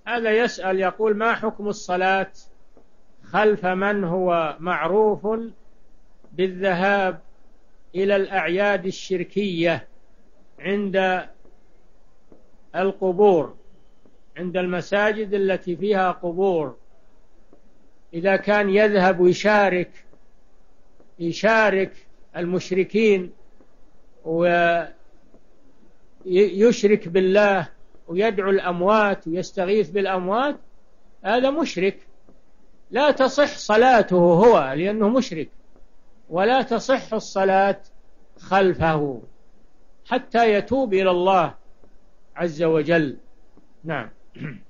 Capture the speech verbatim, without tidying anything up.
هذا يسأل يقول: ما حكم الصلاة خلف من هو معروف بالذهاب إلى الأعياد الشركية عند القبور، عند المساجد التي فيها قبور؟ إذا كان يذهب ويشارك يشارك المشركين ويشرك بالله ويدعو الأموات ويستغيث بالأموات، هذا مشرك، لا تصح صلاته هو لأنه مشرك، ولا تصح الصلاة خلفه حتى يتوب إلى الله عز وجل. نعم.